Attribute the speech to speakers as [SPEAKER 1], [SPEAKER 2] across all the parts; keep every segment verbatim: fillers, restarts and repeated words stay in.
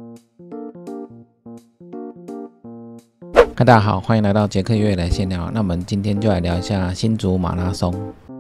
[SPEAKER 1] 大家好，欢迎来到杰克越野来闲聊。那我们今天就来聊一下新竹马拉松。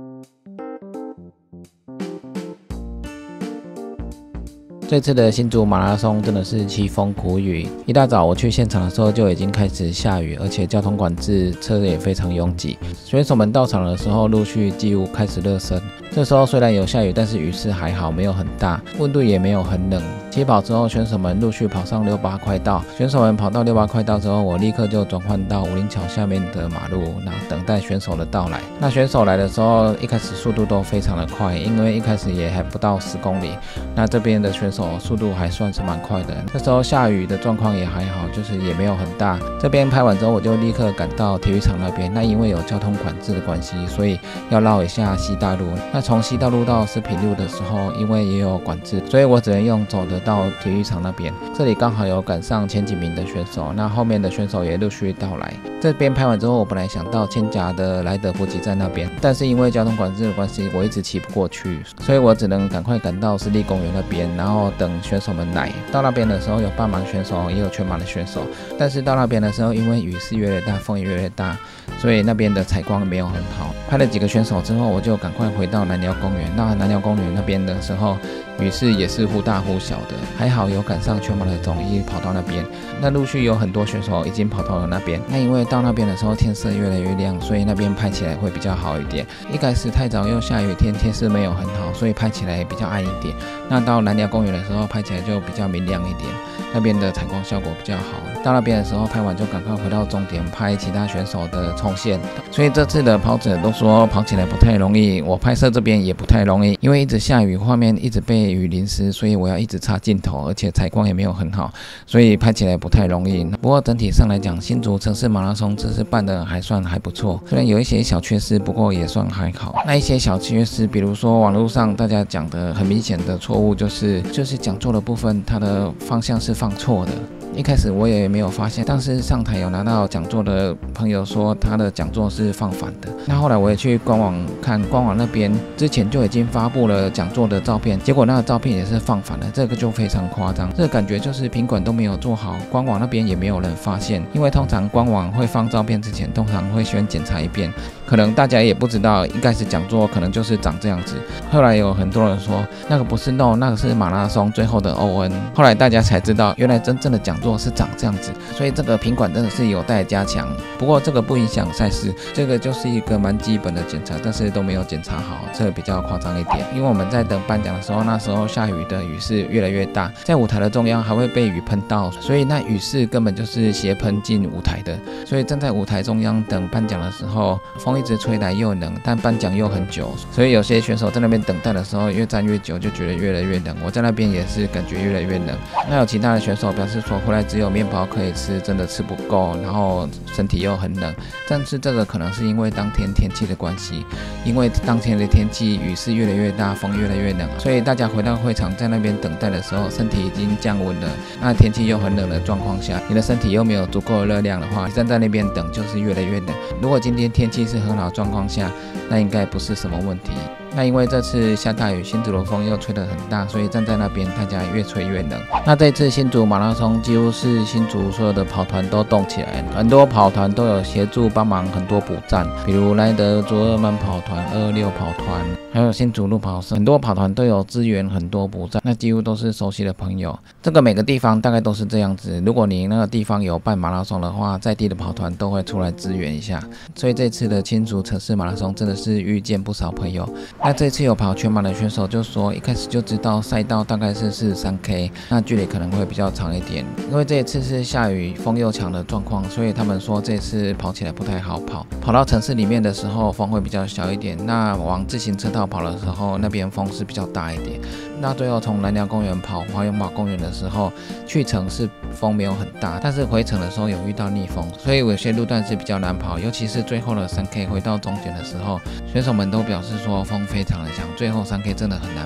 [SPEAKER 1] 这次的新竹马拉松真的是凄风苦雨，一大早我去现场的时候就已经开始下雨，而且交通管制，车也非常拥挤。选手们到场的时候，陆续几乎开始热身。这时候虽然有下雨，但是雨势还好，没有很大，温度也没有很冷。起跑之后，选手们陆续跑上六八快道。选手们跑到六八快道之后，我立刻就转换到武林桥下面的马路，然后等待选手的到来。那选手来的时候，一开始速度都非常的快，因为一开始也还不到十公里。那这边的选手速度还算是蛮快的。这时候下雨的状况也还好，就是也没有很大。这边拍完之后，我就立刻赶到体育场那边。那因为有交通管制的关系，所以要绕一下西大路。那从西大路到四平路的时候，因为也有管制，所以我只能用走的到体育场那边。这里刚好有赶上前几名的选手，那后面的选手也陆续到来。这边拍完之后，我本来想到千甲的莱德补给站那边，但是因为交通管制的关系，我一直骑不过去，所以我只能赶快赶到湿地公园那边，然后等选手们来。到那边的时候，有半马选手，也有全马的选手，但是到那边的时候，因为雨势越来越大，风也越来越大，所以那边的采光没有很好。拍了几个选手之后，我就赶快回到南寮公园。那南寮公园那边的时候，雨势也是忽大忽小的，还好有赶上全马的总一跑到那边。那陆续有很多选手已经跑到了那边。那因为到那边的时候天色越来越亮，所以那边拍起来会比较好一点。一开始太早又下雨天，天色没有很好，所以拍起来比较暗一点。那到南寮公园的时候，拍起来就比较明亮一点，那边的采光效果比较好。到那边的时候拍完就赶快回到终点拍其他选手的冲线。所以这次的跑者都说跑起来不太容易，我拍摄这边也不太容易，因为一直下雨，画面一直被雨淋湿，所以我要一直插镜头，而且采光也没有很好，所以拍起来不太容易。不过整体上来讲，新竹城市马拉松这次办的还算还不错，虽然有一些小缺失，不过也算还好。那一些小缺失，比如说网络上大家讲的很明显的错误，就是就是讲座的部分，它的方向是放错的。一开始我也没有发现，但是上台有拿到讲座的朋友说他的讲座是放反的。那后来我也去官网看，官网那边之前就已经发布了讲座的照片，结果那个照片也是放反的，这个就非常夸张。这个感觉就是品管都没有做好，官网那边也没有人发现，因为通常官网会放照片之前，通常会先检查一遍，可能大家也不知道一开始讲座可能就是长这样子。后来有很多人说那个不是 no， 那个是马拉松最后的 O N， 后来大家才知道原来真正的讲座是长这样子，所以这个品管真的是有待加强。不过这个不影响赛事，这个就是一个蛮基本的检查，但是都没有检查好，这个比较夸张一点。因为我们在等颁奖的时候，那时候下雨的雨势越来越大，在舞台的中央还会被雨喷到，所以那雨势根本就是斜喷进舞台的。所以站在舞台中央等颁奖的时候，风一直吹来又冷，但颁奖又很久，所以有些选手在那边等待的时候，越站越久，就觉得越来越冷。我在那边也是感觉越来越冷。那有其他的选手表示说回来只有面包可以吃，真的吃不够，然后身体又很冷。但是这个可能是因为当天天气的关系，因为当天的天气雨势越来越大，风越来越冷，所以大家回到会场在那边等待的时候，身体已经降温了。那天气又很冷的状况下，你的身体又没有足够的热量的话，你站在那边等就是越来越冷。如果今天天气是很好的状况下，那应该不是什么问题。那因为这次下大雨，新竹的风又吹得很大，所以站在那边大家越吹越冷。那这次新竹马拉松几乎是新竹所有的跑团都动起来了，很多跑团都有协助帮忙很多补站，比如莱德卓尔曼跑团、二二六跑团，还有新竹路跑社，很多跑团都有支援很多补站，那几乎都是熟悉的朋友。这个每个地方大概都是这样子，如果你那个地方有办马拉松的话，在地的跑团都会出来支援一下。所以这次的新竹城市马拉松真的是遇见不少朋友。那这次有跑全马的选手就说，一开始就知道赛道大概是四十三 K， 那距离可能会比较长一点。因为这一次是下雨、风又强的状况，所以他们说这次跑起来不太好跑。跑到城市里面的时候，风会比较小一点；那往自行车道跑的时候，那边风是比较大一点。那最后从南寮公园跑花园马公园的时候，去程是风没有很大，但是回程的时候有遇到逆风，所以有些路段是比较难跑，尤其是最后的三 K 回到终点的时候，选手们都表示说风非常的强，最后三 K 真的很难跑。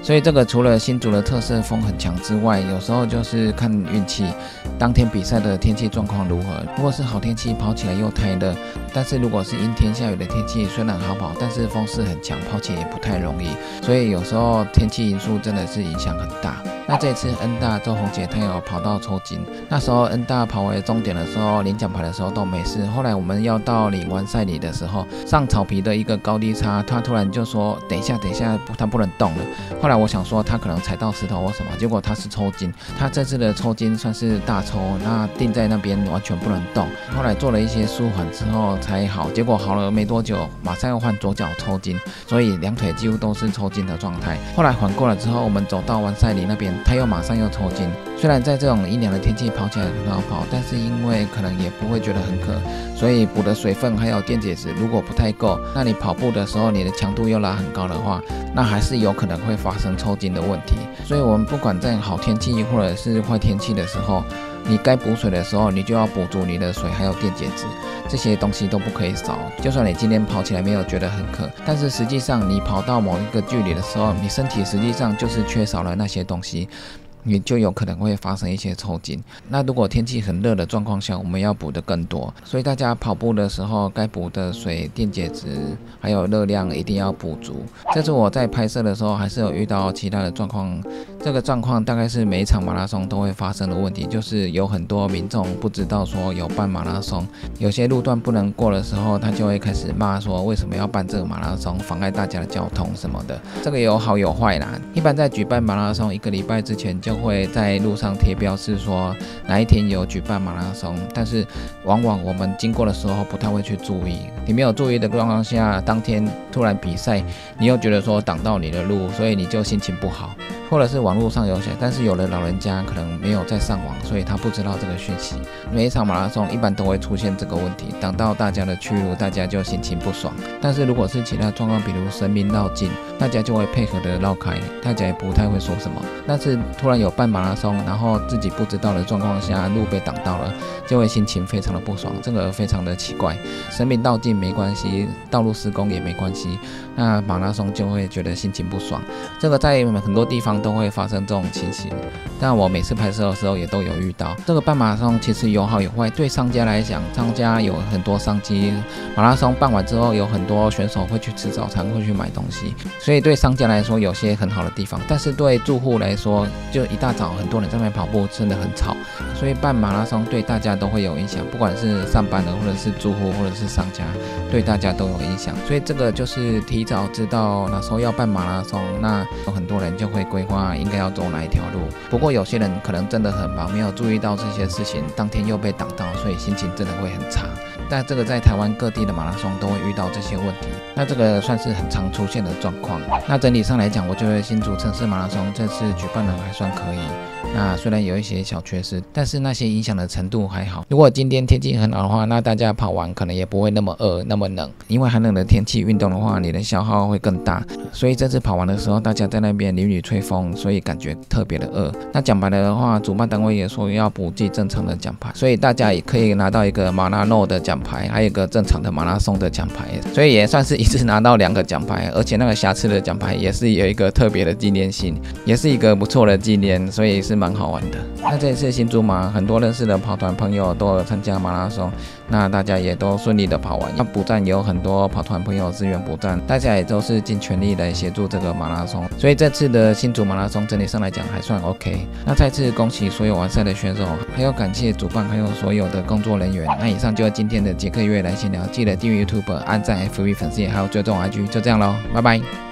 [SPEAKER 1] 所以这个除了新竹的特色风很强之外，有时候就是看运气，当天比赛的天气状况如何。如果是好天气，跑起来又太热；但是如果是阴天下雨的天气，虽然好跑，但是风势很强，跑起来也不太容易。所以有时候天气因素真的是影响很大。那这次恩大周红姐她有跑到抽筋，那时候恩大跑回终点的时候，领奖牌的时候都没事。后来我们要到领完赛礼的时候，上草皮的一个高低差，她突然就说等一下等一下，她不能动了。后来我想说她可能踩到石头或什么，结果她是抽筋。她这次的抽筋算是大抽，那定在那边完全不能动。后来做了一些舒缓之后才好，结果好了没多久，马上要换左脚抽筋，所以两腿几乎都是抽筋的状态。后来缓过来之后，我们走到完赛礼那边，他又马上又抽筋。虽然在这种阴凉的天气跑起来很好跑，但是因为可能也不会觉得很渴，所以补的水分还有电解质如果不太够，那你跑步的时候你的强度又拉很高的话，那还是有可能会发生抽筋的问题。所以我们不管在好天气或者是坏天气的时候，你该补水的时候，你就要补足你的水还有电解质，这些东西都不可以少。就算你今天跑起来没有觉得很渴，但是实际上你跑到某一个距离的时候，你身体实际上就是缺少了那些东西，你就有可能会发生一些抽筋。那如果天气很热的状况下，我们要补的更多，所以大家跑步的时候该补的水、电解质还有热量一定要补足。这次我在拍摄的时候还是有遇到其他的状况，这个状况大概是每一场马拉松都会发生的问题，就是有很多民众不知道说有办马拉松，有些路段不能过的时候，他就会开始骂说为什么要办这个马拉松，妨碍大家的交通什么的。这个有好有坏啦。一般在举办马拉松一个礼拜之前就会在路上贴标示说哪一天有举办马拉松，但是往往我们经过的时候不太会去注意。你没有注意的状况下，当天突然比赛，你又觉得说挡到你的路，所以你就心情不好。或者是网络上有写，但是有的老人家可能没有在上网，所以他不知道这个讯息。每一场马拉松一般都会出现这个问题，挡到大家的去路，大家就心情不爽。但是如果是其他状况，比如神明绕境，大家就会配合的绕开，大家也不太会说什么。但是突然有办马拉松，然后自己不知道的状况下，路被挡到了，就会心情非常的不爽，这个非常的奇怪。神明绕境没关系，道路施工也没关系，那马拉松就会觉得心情不爽。这个在很多地方都会发生这种情形，但我每次拍摄的时候也都有遇到。这个办马拉松其实有好有坏，对商家来讲，商家有很多商机，马拉松办完之后有很多选手会去吃早餐，会去买东西，所以对商家来说有些很好的地方，但是对住户来说，就一大早很多人在那边跑步，真的很吵，所以办马拉松对大家都会有影响，不管是上班的或者是住户或者是商家，对大家都有影响。所以这个就是提早知道哪时候要办马拉松，那有很多人就会规划应该要走哪一条路。不过有些人可能真的很忙，没有注意到这些事情，当天又被挡到，所以心情真的会很差。但这个在台湾各地的马拉松都会遇到这些问题，那这个算是很常出现的状况。那整体上来讲，我觉得新竹城市马拉松这次举办的还算可以。那虽然有一些小缺失，但是那些影响的程度还好。如果今天天气很好的话，那大家跑完可能也不会那么饿那么冷，因为寒冷的天气运动的话，你的消耗会更大。所以这次跑完的时候，大家在那边淋雨吹风，所以感觉特别的饿。那奖牌的话，主办单位也说要补寄正常的奖牌，所以大家也可以拿到一个马拉诺的奖牌，还有一个正常的马拉松的奖牌，所以也算是一次拿到两个奖牌，而且那个瑕疵的奖牌也是有一个特别的纪念性，也是一个不错的纪念，所以是蛮好玩的。那这一次新竹马，很多认识的跑团朋友都有参加马拉松，那大家也都顺利的跑完。那补站有很多跑团朋友支援补站，大家也都是尽全力来协助这个马拉松，所以这次的新竹马拉松整体上来讲还算 OK。那再次恭喜所有完赛的选手，还有感谢主办还有所有的工作人员。那以上就是今天的杰克约来闲聊，记得订阅 YouTube、按赞 F B 粉丝页，还有追踪 I G， 就这样咯，拜拜。